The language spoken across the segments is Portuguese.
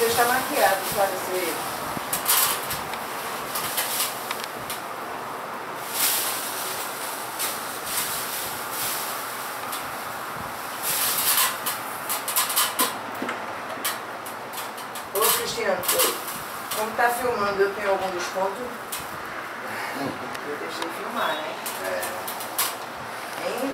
está maquiado, parecer. Ô Cristiano, como tá filmando, eu tenho algum desconto? Eu deixei filmar, né? Hein?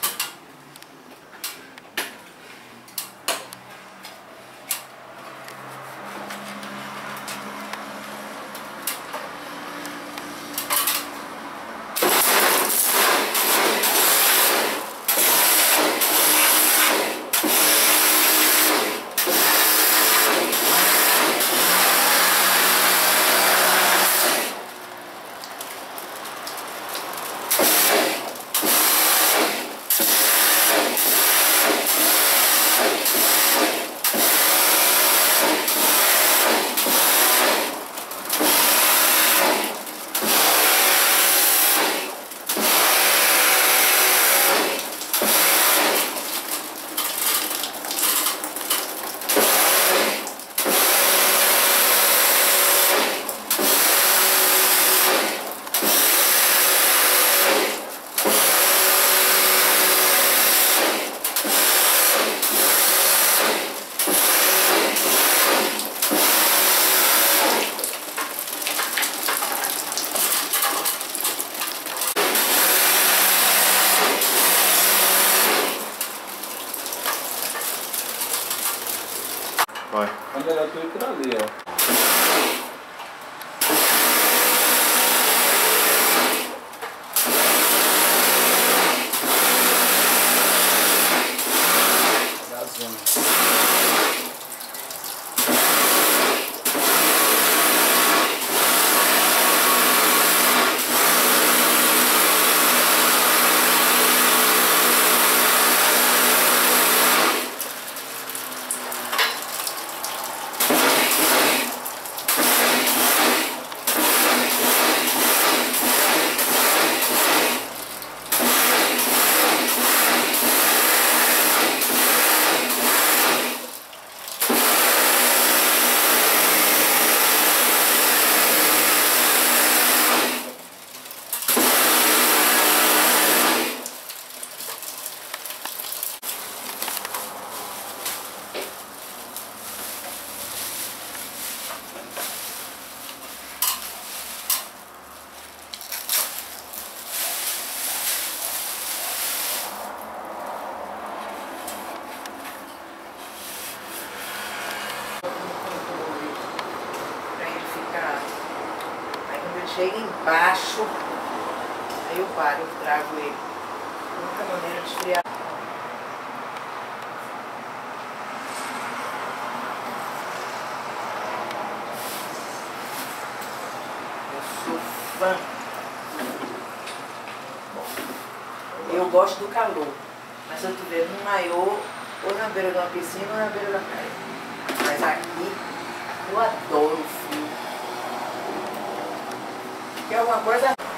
Vai. É melhor tu ir por ali, ó. Da zona. Chega embaixo, aí eu paro, eu trago ele. A única maneira de esfriar. Eu sou fã. Eu gosto do calor, mas se eu estiver num maiô, ou na beira de uma piscina ou na beira da praia. Mas aqui, eu adoro o frio. Quer alguma coisa?